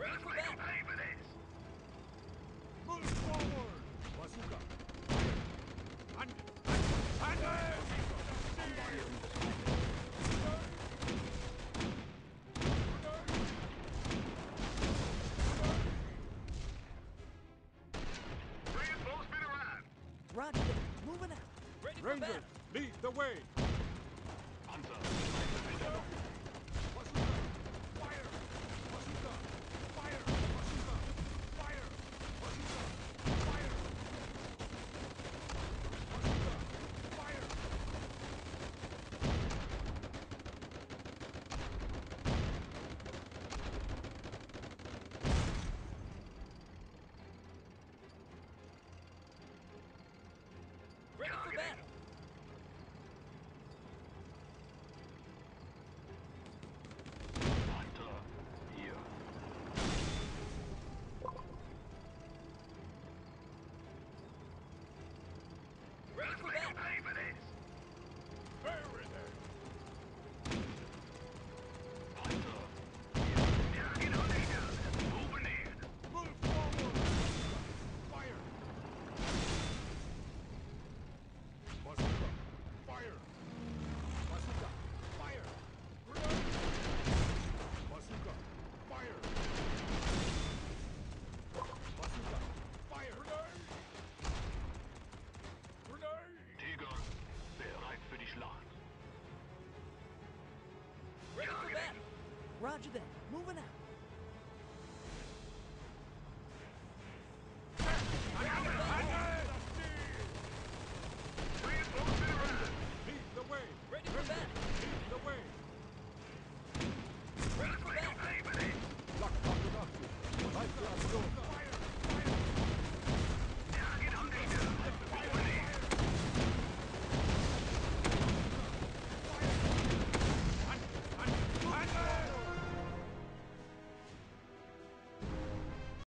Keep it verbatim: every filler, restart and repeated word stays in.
Ready for battle. Pay for this. Move forward! Bazooka! Hand it! Hand Reinforcement arrived. Roger that. Moving out. Ready for Rangers, battle. lead the way! Panzer, Bazooka! Fire! Bazooka! Fire! Bazooka! Fire! Bazooka! Fire! Bazooka! Fire! Ready for battle. Panther, hier. Ready for battle. Pay for this. Everything! Panther, hier. Ja, genau, Leader. Moving in. Move forward! Fire! Bazooka! Fire! Bazooka! Fire! Grenade! Bazooka! Fire! Bazooka! Fire! Grenade! Grenade! Tiger, bereit für die Schlacht. Ready for battle. Roger that. Moving out.